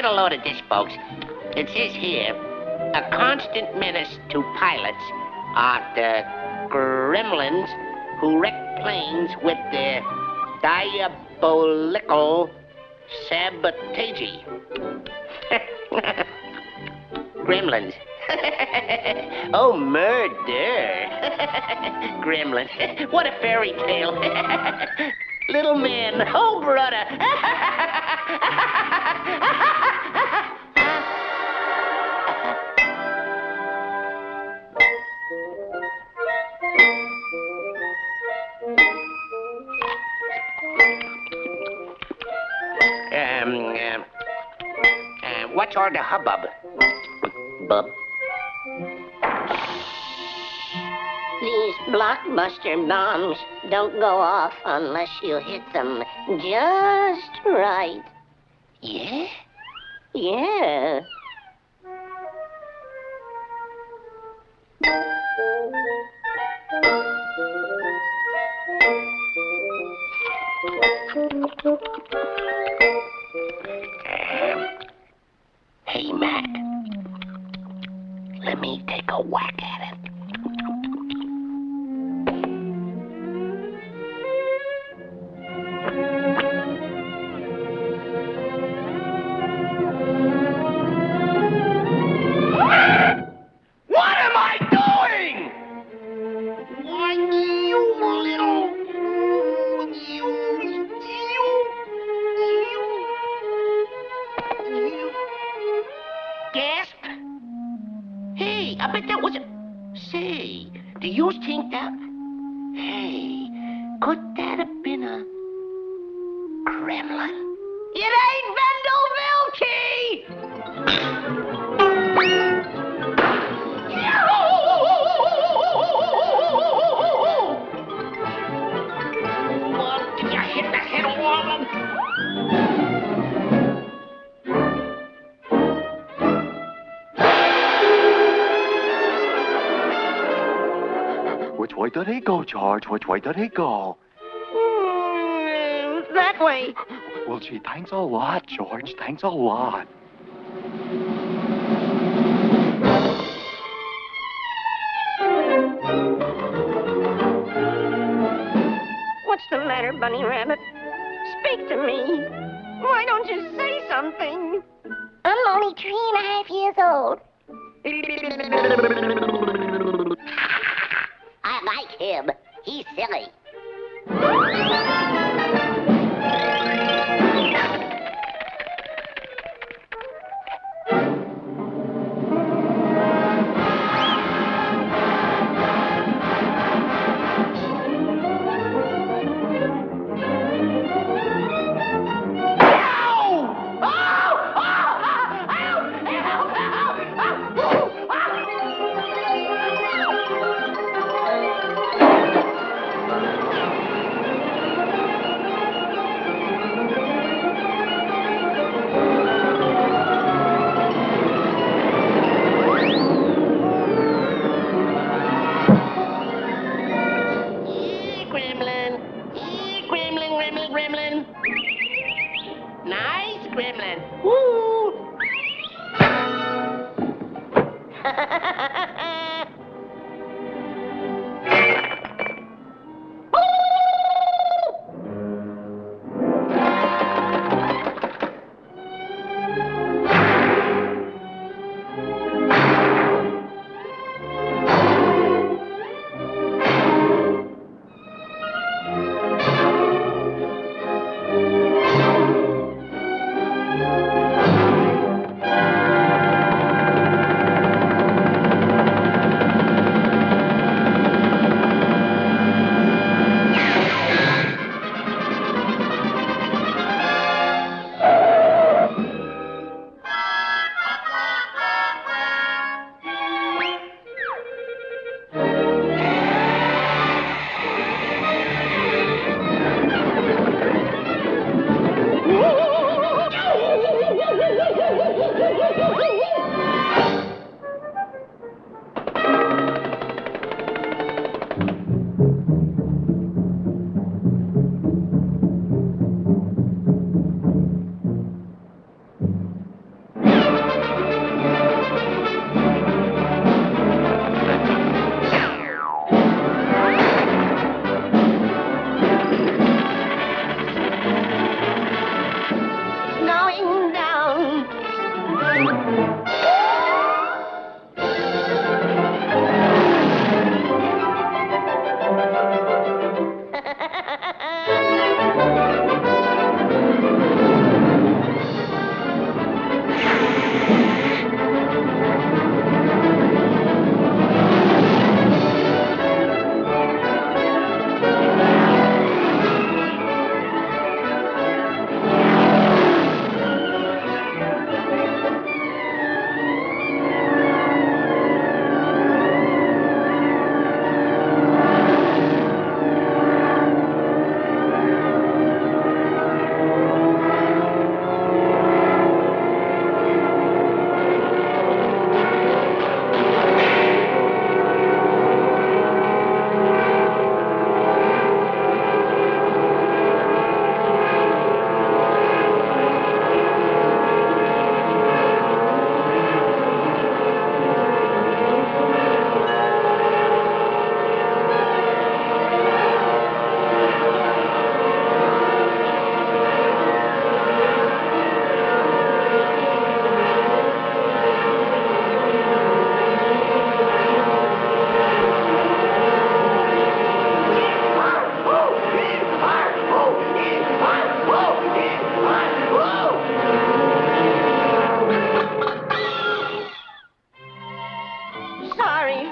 a load of this, folks. It says here, a constant menace to pilots are the gremlins who wreck planes with their diabolical sabotage. Gremlins. Oh, murder. Gremlins. What a fairy tale. Little man. Oh, brother. What's all the hubbub? Bub? These blockbuster bombs don't go off unless you hit them just right. Yeah? Yeah. Hey, Mac. Let me take a whack at it. What am I doing? Why, you little... You... Gasp? Hey, I bet that was a... Say, do you think that... Hey, could that have been a... gremlin? It ain't Vendel Vilkey! Well, did you hit the head of one of them? Which way did he go, George? Which way did he go? That way. Well, gee, thanks a lot, George. Thanks a lot. What's the matter, Bunny Rabbit? Speak to me. Why don't you say something? I'm only 3.5 years old. I like him. He's silly.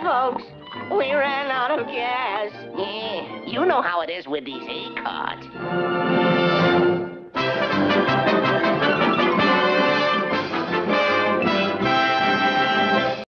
folks. We ran out of gas. Yeah, you know how it is with these A-cards.